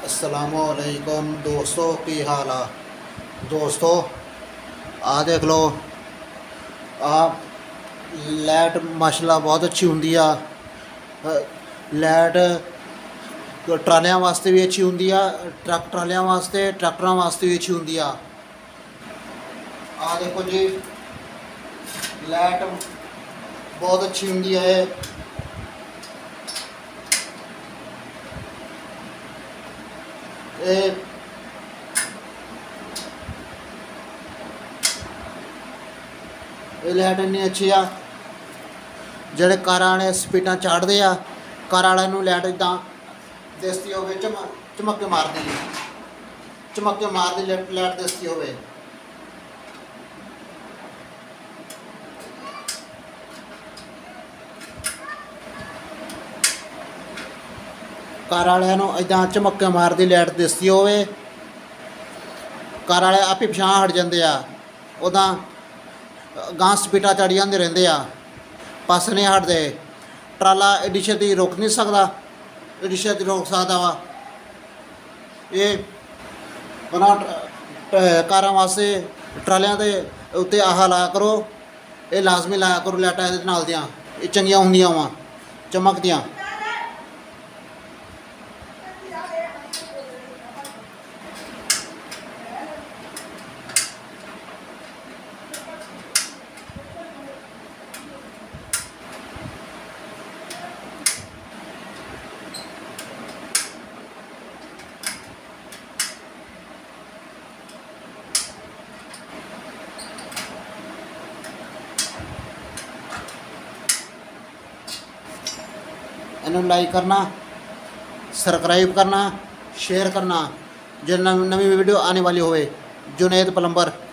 अस्सलामुअलैकुम दोस्तों, की हाल है दोस्तों। आ देख लो आप, लाइट माशाल्लाह बहुत अच्छी होंगी आ। लाइट ट्रालियां वास्ते भी अच्छी होंगी आ, ट्रक ट्रालियां वास्ते, ट्रैक्टरां वास्ते भी अच्छी होंगी आ। देखो जी, लाइट बहुत अच्छी होंगी है। ये लाइट इन्नी अच्छी आ, ਜਿਹੜੇ ਕਾਰਾਂ ਵਾਲੇ ਸਪੀਡਾਂ ਚਾੜਦੇ ਆ, ਕਾਰ ਵਾਲਿਆਂ ਨੂੰ ਲਾਈਟ ਇੱਦਾਂ ਦਿਸਦੀ ਹੋਵੇ, ਚਮੱਕੇ ਮਾਰਦੀ ਲਾਈਟ ਦਿਸਦੀ ਹੋਵੇ। ਕਾਰ ਵਾਲਿਆਂ ਨੂੰ ਇੱਦਾਂ ਚਮੱਕੇ ਮਾਰਦੀ ਲਾਈਟ ਦਿਸਦੀ ਹੋਵੇ, ਕਾਰ ਵਾਲੇ ਆਪੇ ਪਛਾਣ ਹਟ ਜਾਂਦੇ ਆ। ਉੱਦਾਂ ਗਾਂ ਸਪੀਡਾਂ ਚੜੀ ਜਾਂਦੇ ਰਹਿੰਦੇ ਆ, पास नहीं हटते। ट्राला एडी छेती रोक नहीं सकता, एडी छेती रोक सकता वा। ये बना कारां वास्ते ट्रालियां दे उत्ते आह लाया करो, ये लाजमी लाया करो। लाइटां इहदे नाल दियां ये चंगियां हुंदियां वा, चमकदियां। इन्हों लाइक करना, सब्सक्राइब करना, शेयर करना, जो नवी वीडियो आने वाली होवे। जुनेद प्लम्बर।